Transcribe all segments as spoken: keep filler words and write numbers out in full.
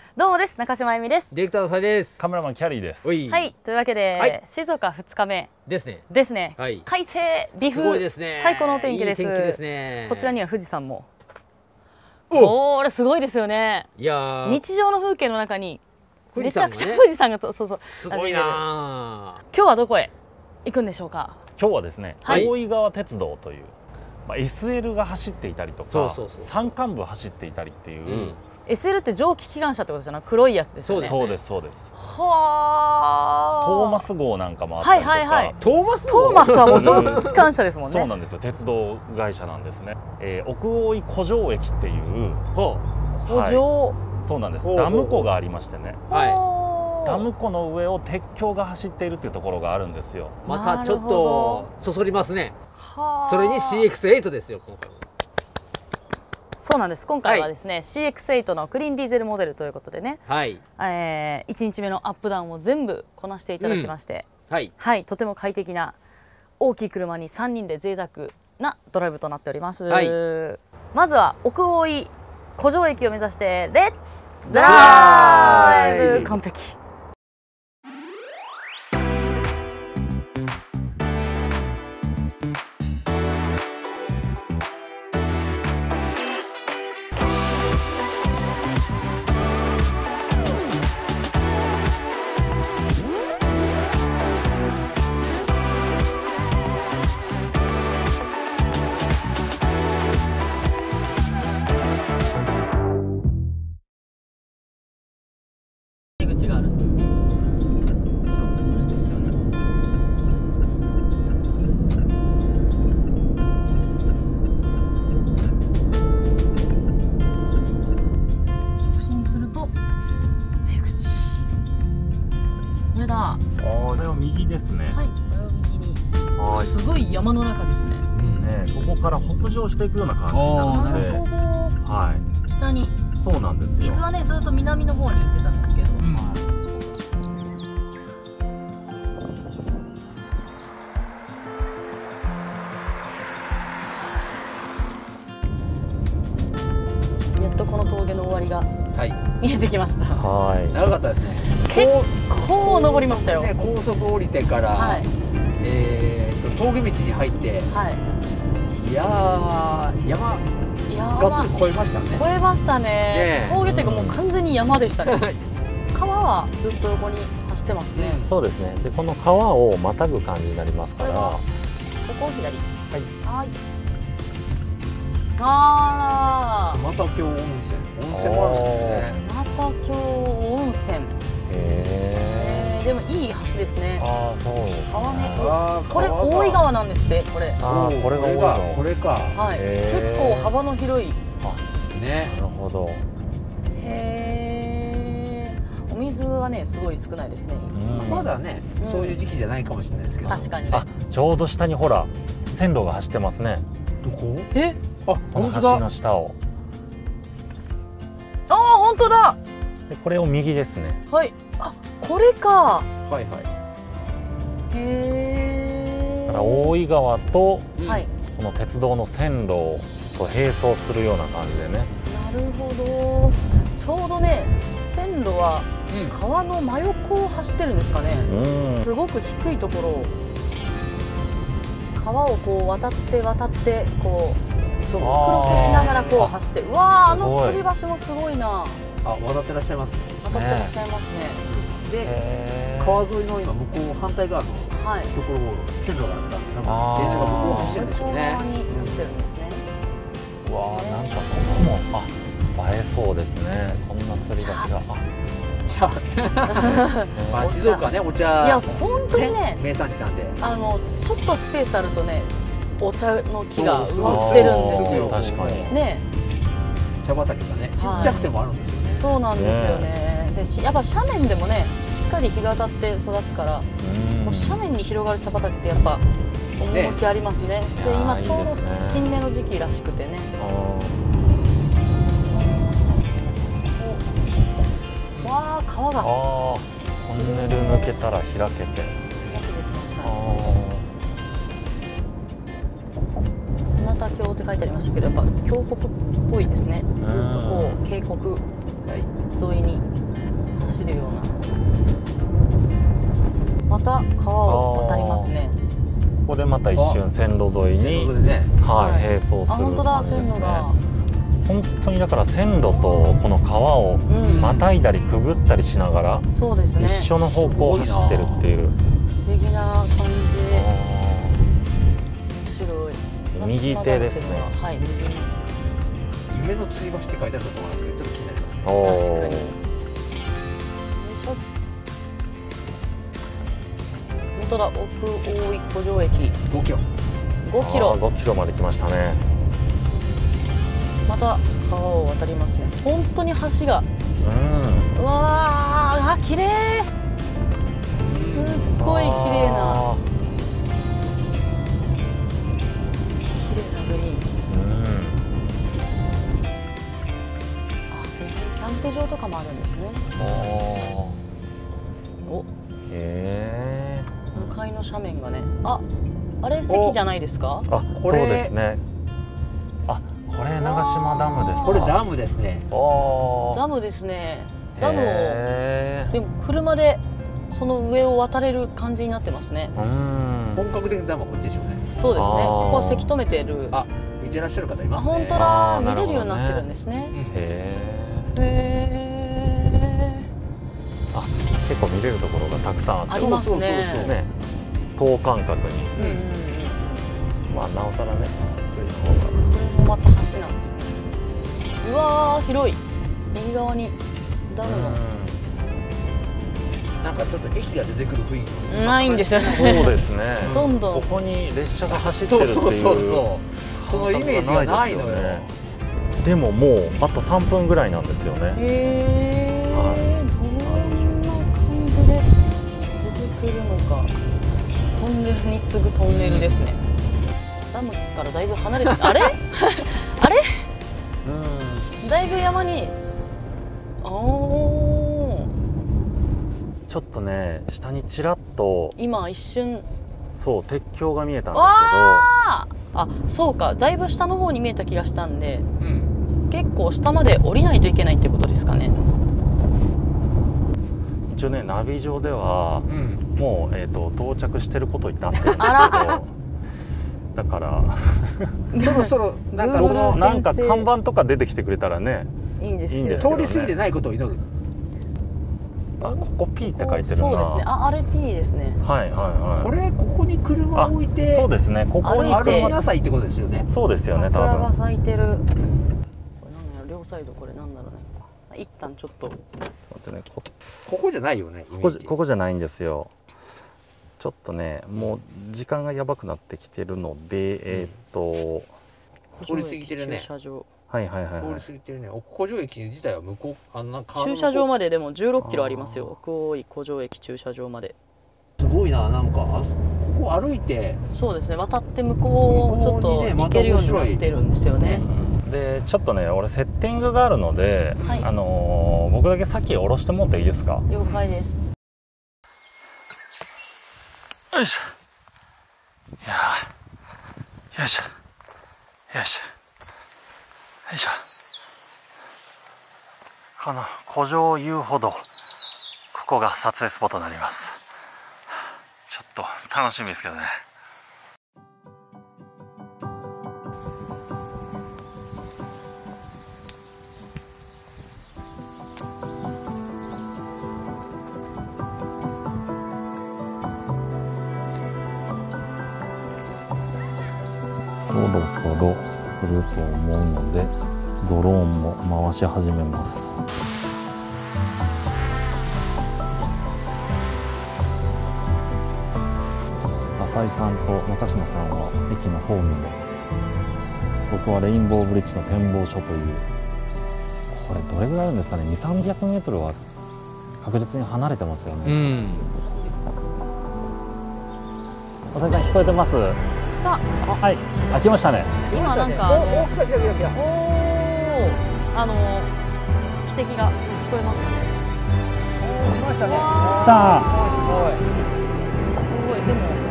どうもです。中島あゆみです。 ディレクターのさいです。 カメラマンキャリーです。 はい、というわけで、はい、静岡ふつかめですね。 ですね。はい、快晴、美風、 ですね、 最高のお天気です。 いい天気ですね。 こちらには富士山も。おお、あれすごいですよね。いや、日常の風景の中にめちゃくちゃ富士山がと、そうそう、 すごいな。今日はどこへ行くんでしょうか。 今日はですね、大井川鉄道という、まあ エスエル が走っていたりとか、山間部走っていたりっていう。エスエル って蒸気機関車ってことじゃない？黒いやつですよね。 そうですそうです。 はあ。 トーマス号なんかもあったりとか。はいはいはい。 トーマス号？ トーマスはもう蒸気機関車ですもんね。 そうなんですよ。鉄道会社なんですね。えー、奥大井古城駅っていう。 古城、はい。 そうなんです。ダム湖がありましてね。はい。ダム湖の上を鉄橋が走っているっていうところがあるんですよ。 またちょっとそそりますね。それに シーエックスエイト ですよ今回。 そうなんです。今回はですね、はい、シーエックスエイト のクリーンディーゼルモデルということでね、はい、えー、いちにちめのアップダウンを全部こなしていただきまして、うん、はい、はい、とても快適な大きい車にさんにんで贅沢なドライブとなっております。はい、まずは奥大井古城駅を目指してレッツドライブ。完璧。 右ですね。 はい、これを右に。はい。すごい山の中ですね。 ね、ここから北上していくような感じになるので。なるほど。はい。北に。そうなんですよ。 伊豆はね、ずっと南の方に行ってたんですけど。うん、やっとこの峠の終わりが見えてきました。 はい。長かったですね。 結構登りましたよ。 高速降りてから、はい、えっと峠道に入って、はい、いやー山がっつり越えましたね。 越えましたね。峠というかもう完全に山でしたね。川はずっと横に走ってますね。 そうですね。でこの川をまたぐ感じになりますから。ここを左。はい。はい。あら。又京温泉。温泉もあるんですね。 又京温泉。へえ、でもいい橋ですね。ああ、そうです。川のこれ大井川なんですって。これ。 ああ、これが大井川。 これか。 はい。結構幅の広い。 あ、ね。なるほど。 へえ。お水がね、すごい少ないですね。 まだね、そういう時期じゃないかもしれないですけど。 確かにね。 ちょうど下にほら線路が走ってますね。 どこ？ え？ あ、この橋の下を。 ああ、本当だ。 でこれを右ですね。 はい。あ、これか。 はいはい。 へえ。 だから大井川と、はい、この鉄道の線路と並走するような感じでね。 なるほど。ちょうどね、線路は川の真横を走ってるんですかね。うん、すごく低いところを川をこう渡って渡ってこうそうクロスしながらこう走って、うわー、あの吊り橋もすごいな。 あ、渡ってらっしゃいます。 渡ってらっしゃいますね。 で、川沿いの今向こう反対側のところを線路があったんで、多分電車が向こうを走るんでしょうね。 向こう側になってるんですね。 うわー、なんかここもあ映えそうですね。こんな吊り橋が。 茶。まあ静岡はねお茶。 いや本当にね名産地なんで。あのちょっとスペースあるとねお茶の木が植わってるんですよ。 確かに。 ね。 茶畑がねちっちゃくてもあるんですよね。 そうなんですよね。でやっぱ斜面でもねしっかり日が当たって育つから、もう斜面に広がる茶畑ってやっぱ趣ありますね。で今ちょうど新芽の時期らしくてね。わあ川が。ああトンネル抜けたら開けて。開けてきました。砂田峡って書いてありましたけど、やっぱ峡谷っぽいですね。ずっとこう渓谷沿いにた川を渡りますね。 ここでまた一瞬線路沿いに、ね、はい、並走する感じですね。本当にだから線路とこの川をまたいだりくぐったりしながら、うん、そうですね、一緒の方向を走ってるっていう。 不思議な感じ。面白い。 右手ですね。 はい、右手。 夢の吊り橋って書いてあるところがあるけど、ちょっと気になります。 確かに。本当だ、奥大井湖上駅。 ごキロ。 ごキロ。 ごキロまで来ましたね。 また川を渡りますね。本当に橋が。うん。うわあ、綺麗。すっごい綺麗な。綺麗なグリーン。キャンプ場とかもあるんですね。お、へえ。向かいの斜面がね、あ、あれ関じゃないですか？ あ、これそうですね。あ、これ長島ダムですか？ これダムですね。 ダムですね。ダムをでも車でその上を渡れる感じになってますね。 うん。本格的なダムはこっちでしょうね。 そうですね。ここはせき止めてる。 あ、見てらっしゃる方いますね。 本当だ、見れるようになってるんですね。へえ。へえ。 あ、結構見れるところがたくさんあって、 ありますね。 等間隔に。まあなおさらね、これもまた橋なんですね。うわー、広い。右側にダムの。 なんかちょっと駅が出てくる雰囲気ないんですよね。 そうですね。 どんどんここに列車が走ってるっていう。そうそうそう。 そのイメージがないのよ。 でももうあとさんぷんぐらいなんですよね。 へえ。はい、どんな感じで出てくるのか。トンネルに次ぐトンネルですね。ダムからだいぶ離れて、あれ？あれ？うん。だいぶ山に。おお。 ちょっとね、下にちらっと今一瞬。 そう、鉄橋が見えたんですけど。 あ、そうか、だいぶ下の方に見えた気がしたんで、うん、結構下まで降りないといけないってことですかね。 一応ね、ナビ上では、うん、もう、えー、と到着してることになってるんですけどだからそろそろなんかそのなんか看板とか出てきてくれたらね、 いいんですけど、 通り過ぎてないことを祈る。 あ、ここ P って書いてるな。 そうですね。あ、あれ P ですね。 はいはいはい。 これここに車を置いて、 そうですね。ここに歩きなさいってことですよね。 そうですよね。多分。 桜が咲いてる。これなんだろう、両サイドこれなんだろうね。一旦ちょっと。待ってね。ここじゃないよね。 ここここじゃないんですよ。ちょっとね、もう時間がやばくなってきてるので、えっと通り過ぎてるね。 駐車場。 はいはいはい、 通り過ぎてるね。奥古城駅自体は向こう、あんな駐車場まででもじゅうろっキロありますよ。奥大井古城駅駐車場まで。 すごいな、なんかあここ歩いて。 そうですね。渡って向こうちょっと行けるようになってるんですよね。 でちょっとね、俺セッティングがあるので、はい、あのー、僕だけ先下ろしてもらっていいですか？ 了解です。 よいしょ。いやよいしょよいしょよいしょ。この古城遊歩道、ここが撮影スポットになります。ちょっと楽しみですけどね。そろそろ来ると思うので、ドローンも回し始めます。浅井さんと中島さんは駅のホームで、僕はレインボーブリッジの展望所という、これどれぐらいあるんですかね、にひゃく、さんびゃくメートルは確実に離れてますよね。うん、浅井さん聞こえてます？はい、開きましたね。 今なんか、おお、来た来た来た来た。おお、あの汽笛が聞こえましたね。 おお、来ましたね。 来た。 すごいすごい。でも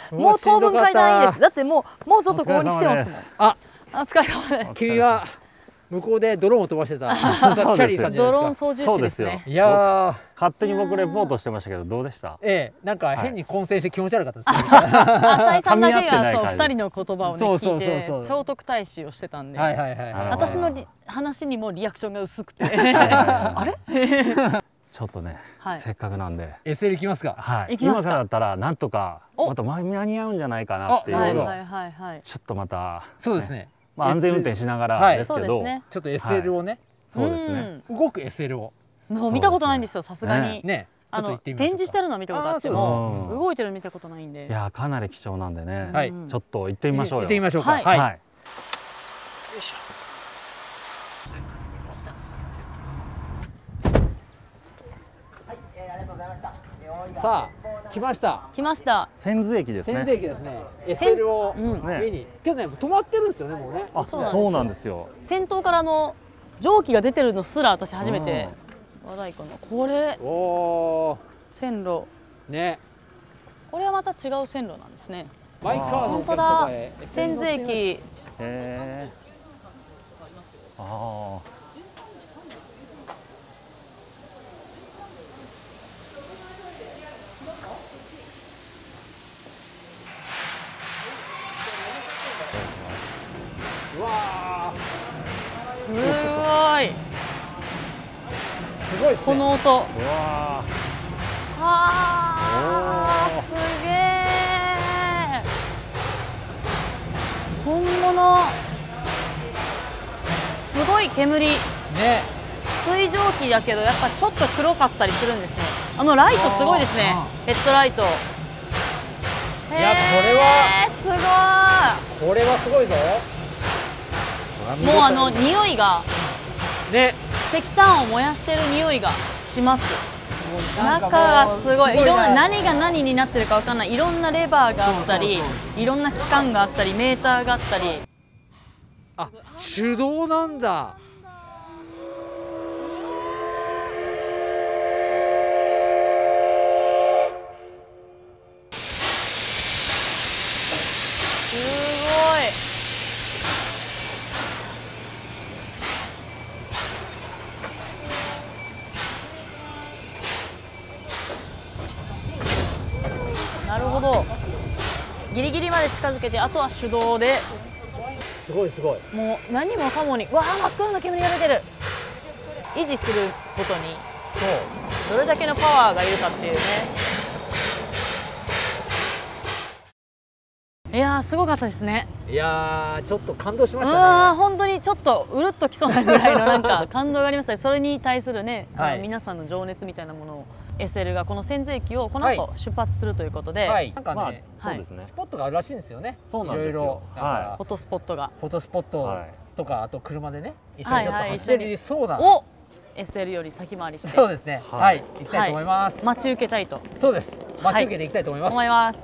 もう当分階段いいです。だってもうもうちょっとここに来てますもん。あ、お疲れ様です。 君は向こうでドローンを飛ばしてたキャリーさんじゃないですか。 ドローン操縦士ですね。 いや勝手に僕レポートしてましたけどどうでした？ ええ、なんか変に混戦して気持ち悪かったです。 浅井さんだけがそう二人の言葉をね聞いて聖徳太子をしてたんで、私の話にもリアクションが薄くて、あれ？ ちょっとね、せっかくなんでエスエル 行きますか。 はい。今からだったらなんとかまた間に合うんじゃないかなっていう。ちょっとまたそうですね。 まあ安全運転しながらですけど、 ちょっと エスエル をね、 そうですね。 動く エスエル をもう見たことないんですよ、さすがに。 ね、 あの展示してるのは見たことあっても動いてるの見たことないんで。 いやかなり貴重なんでね、ちょっと行ってみましょうよ。 行ってみましょうか。はい。よいしょ。さあ来ました。 来ました。 千頭駅ですね。 千頭駅ですね。エスエル を上に。けどね止まってるんですよねもうね。 あ、そうなんですよ。 先頭からの蒸気が出てるのすら私初めて和太鼓のこれ。おお。線路。ね。これはまた違う線路なんですね。 マイカーのお客様へ。 千頭駅。へえ。ああ。 うわすごい。 すごいですね。 この音。うわああ、すげえ。本物。すごい煙。ね。水蒸気だけどやっぱちょっと黒かったりするんですね。あのライトすごいですね。ヘッドライト。 いやこれはすごい。 これはすごいぞ。 もうあの匂いがね、石炭を燃やしてる匂いがします。中がすごい、いろんな何が何になってるかわかんない、いろんなレバーがあったり、いろんな機関があったり、メーターがあったり。 あ、手動なんだ。 なるほど。ギリギリまで近づけて、あとは手動で。 すごいすごい。 もう何もかもに、わあ真っ黒な煙が出てる。維持することに、そうどれだけのパワーがいるかっていうね。いやーすごかったですね。 いやーちょっと感動しましたね。 ああ本当にちょっとうるっときそうなぐらいのなんか感動がありました。それに対するね、はい、あの皆さんの情熱みたいなものを エスエル がこの千頭駅をこの後出発するということで、はい、 なんかね、まあ、そうですね、スポットがあるらしいんですよね。そうなんですよ。いろいろフォトスポットがフォトスポットとか、あと車でね一緒にちょっと走れるそうな。 お エスエル より先回りしてそうですね。はい、行きたいと思います。 待ち受けたいと。 そうです。待ち受けていきたいと思います。 思います。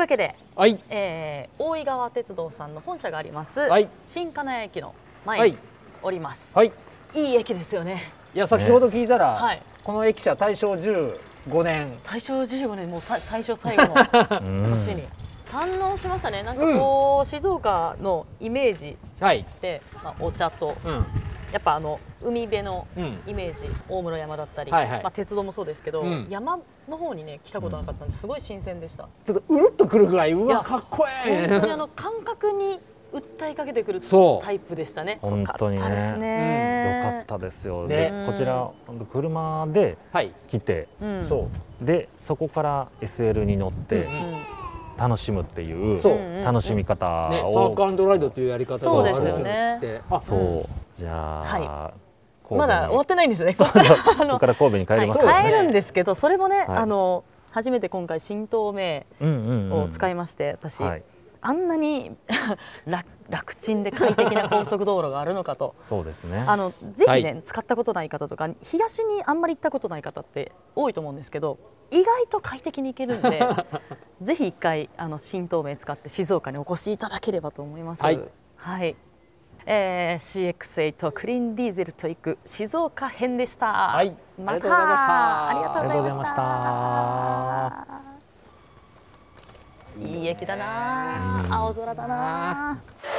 わけで、 はい、 えー、大井川鉄道さんの本社があります、 はい、 新金谷駅の前におります。 はい、 いい駅ですよね。 いや、先ほど聞いたら、 はい、 この駅舎大正じゅうごねん、 大正じゅうごねん、もう大正最後の年に堪能しましたね。なんかこう、うん、静岡のイメージって、はい、まあ、お茶と、うん、やっぱあの海辺のイメージ、うん、大室山だったり、はい、はい、まあ、鉄道もそうですけど、うん、山の方にね来たことなかったんですごい新鮮でした。 ちょっとうるっとくるぐらい、うわかっこいい。 本当にあの感覚に訴えかけてくるタイプでしたね。 本当にね、良かったですよ。で、こちら車で来て、そうでそこから エスエル に乗って楽しむっていう楽しみ方を、 パークアンドライドというやり方があると知って、 あ、そうじゃあまだ終わってないんですね。 ここから神戸に帰ります。 帰るんですけど、それもね、あの初めて今回新東名を使いまして、私あんなに楽ちんで快適な高速道路があるのかと。 そうですね。 あのぜひね、使ったことない方とか、東にあんまり行ったことない方って多いと思うんですけど、意外と快適に行けるんでぜひ一回あの新東名使って静岡にお越しいただければと思います。はい、はい、えー、シーエックスエイト クリーンディーゼルと行く静岡編でした。 はい、 またありがとうございました。いい駅だな、青空だな。